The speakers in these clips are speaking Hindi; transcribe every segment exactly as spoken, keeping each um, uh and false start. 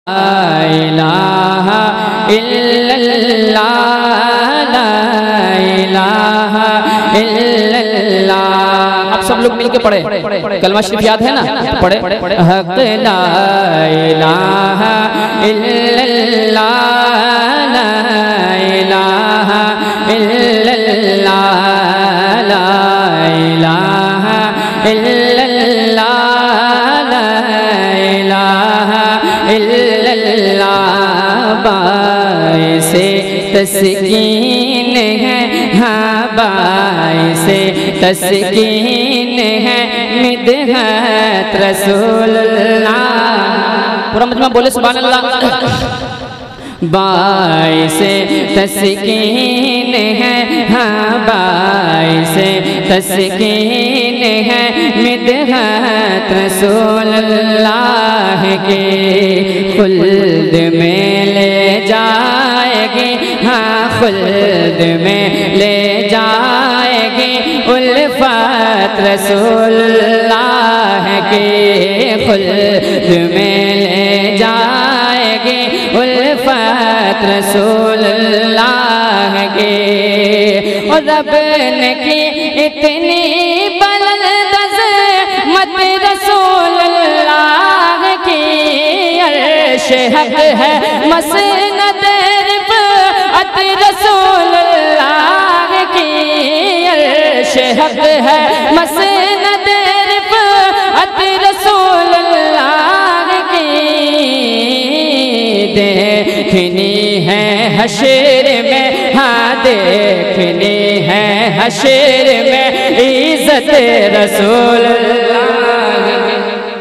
ला इलाहा इल्लल्लाह ला इलाहा इल्लल्लाह। आप सब लोग मिलके पढ़े, कलमा शरीफ याद है ना? पढ़े हक ला इलाहा इल्लल्लाह ला इलाहा इल्लल्लाह ला इलाहा इल्लल्लाह ला इलाहा इल्लल्लाह। बाइसे तस्कीन है, हाँ बाइसे तस्कीन है मिदहत रसूलुल्लाह। पूरा मजमा बोले सुभान अल्लाह। बाइसे तस्कीन है, हाँ बाइसे तस्कीन है मिदहत रसूलुल्लाह के। खुल्द में ले जाएगी, हाँ खुल्द में ले जाएगी उल्फत रसूलुल्लाह के। खुल्द में ले जाएगी उल्फत रसूलुल्लाह के। और रब ने की इतनी बुलंद अज़मत रसूलुल्लाह की। अर्श हक है मसनद रिफ़अत रसूलुल्लाह की। अर्श हक है मसनद रिफ़अत रसूलुल्लाह की। देखनी है हशर में, हाँ देखनी है हशर में इज़्ज़त रसूलुल्लाह की।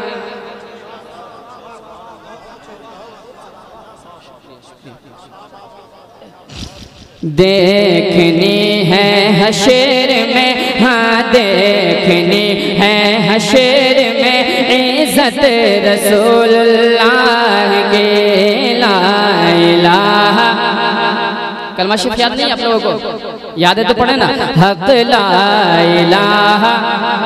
देखनी है हशर में, हाँ देखनी है हशर में इज़्ज़त रसूलुल्लाह के। ला इलाहा, कलमा शरीफ याद नहीं आप लोगों को? याद है तो पढ़े ना। हक ला इलाहा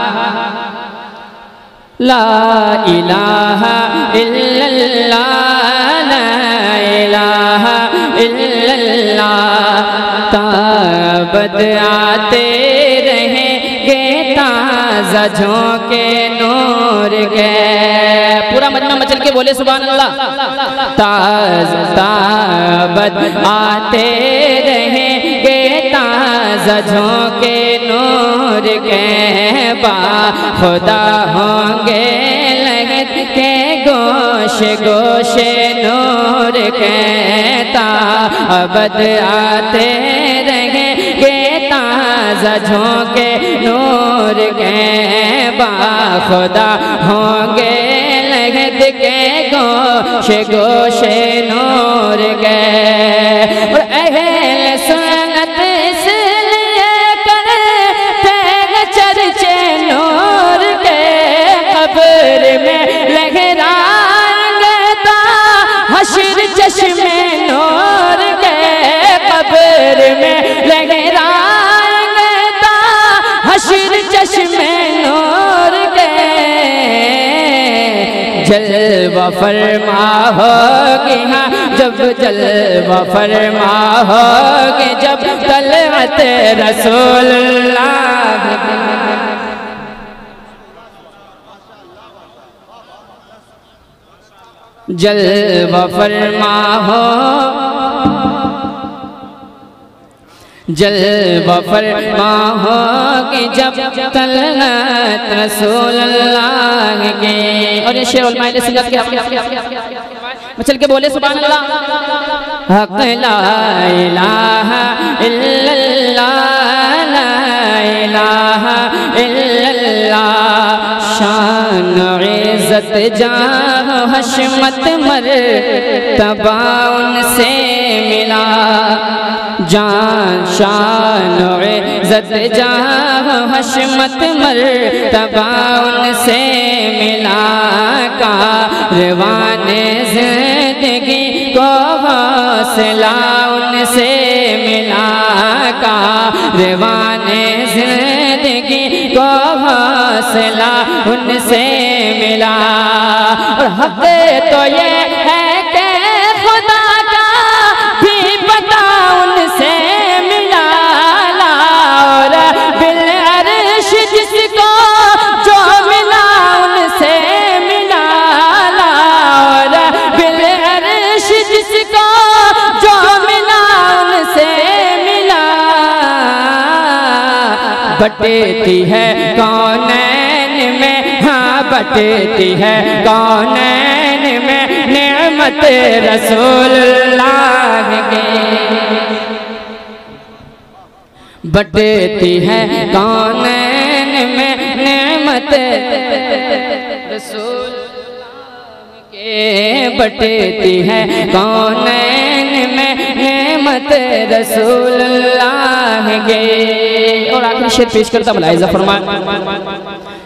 ला इलाहा इल्लल्लाह ला इलाहा इल्लल्लाह। ताबद आते रहेंगे ताज़ा झोंके नूर के। पूरा मजमा मचल के बोले सुभान अल्लाह। ताज़ ताबद आते रहेंगे ताज़ा झोंके नूर के। बा खुदा होंगे लहद के गोशे गोशे नूर के। ताबद आते रहेंगे ताज़ा झोंके नूर के। बा खुदा होंगे लहद के गोशे गोशे नूर के। और अहल सुन्नत इसलिए करते हैं चर्चे नूर के। कब्र में लहराएंगे ता हश्र चश्मे नूर के। कब्र में लहराएंगे ता हश्र चश्मे नूर के। जलवा फरमा होगी, हाँ जब जलवा फरमा होगी जब तलवत रसूलुल्लाह। जलवा फरमा हो जलवा फरमा होगी जब तलवत रसूलुल्लाह के। और ये शेर उलमा ने सुन्नत के चल के बोले सुभान अल्लाह। हक ला इलाहा इल्लल्लाह ला इलाहा इल्लल्लाह। शान इज़्ज़त जाह हशमत मर्तबा उनसे मिला। जान शान इज़्ज़त जाह हशमत मर्तबा उनसे मिला। कारवाने ज़िंदगी को हौसला उनसे मिला। कारवाने ज़िंदगी को हौसला उनसे मिला। और हक़ तो ये है कि बटती है कौनैन में, हाँ बटती है कौनैन में नेमत रसूलुल्लाह की। बटती है कौनैन में नेमत रसूलुल्लाह के, बटती है कौनैन में नेमत रसूलुल्लाह के। और आखिरी शेर पेश करता मुलाहिज़ा फरमाए।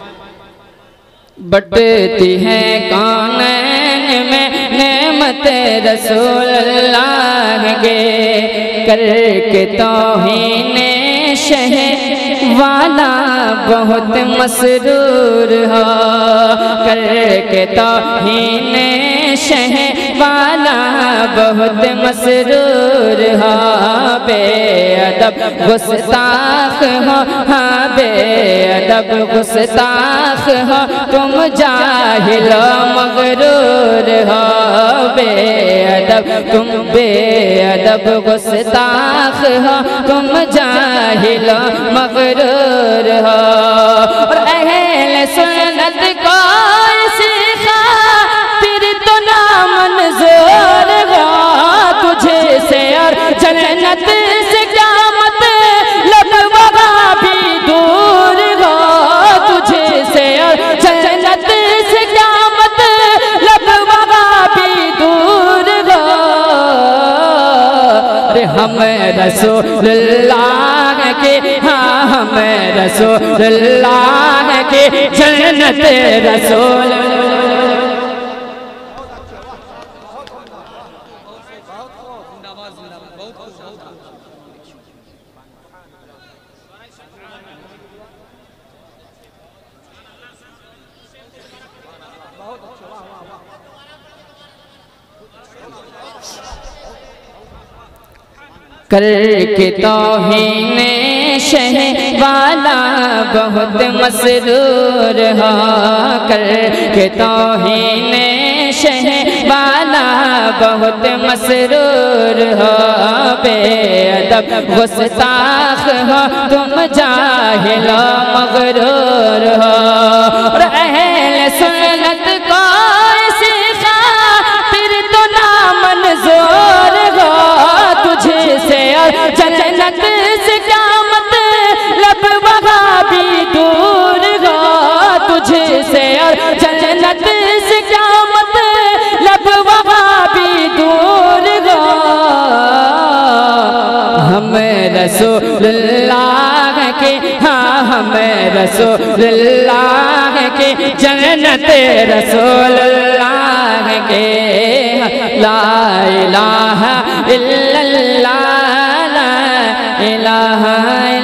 बटती है कौनैन में नेमत रसूलुल्लाह के, करके तौहीने शह वाला बहुत मसरूर हो, करके तौहीने शह वाला बहुत मसरूर हो। बेअदब गुस्ताख हो, हाँ बेअदब गुस्ताख हो, तुम जाहिल मगरूर हो। बेअदब तुम बेअदब गुस्ताख हो, तुम जाहिल मगरूर हो। और अहले सुन्नत को सीखा फिर तो ना मंजूर हो, तुझे से और जन्नत से क्या मतलब वहाँ भी दूर हो, तुझे से और जन्नत से क्या मतलब वहाँ भी दूर हो। अरे हम रसूलुल्लाह के, हाँ हम रसूलुल्लाह के जन्नत रसूल। करके तौहीने शह वाला बहुत मसरूर हो, करके तौहीने शह वाला बहुत मसरूर हो। बेअदब गुस्ताख हो, तुम जाहिल मगरूर हो। और अहले सुन्नत को सीखा फिर तो ना मंजूर हो, तुझे से और जन्नत से क्या मतलब वहाँ भी दूर हो, तुझे से और जन्नत से क्या मतलब वहाँ भी दूर हो। हम रसूलुल्लाह के, हाँ हम रसूलुल्लाह के जन्नत रसूलुल्लाह के। ला इलाहा इल्लल्लाह, ला इलाहा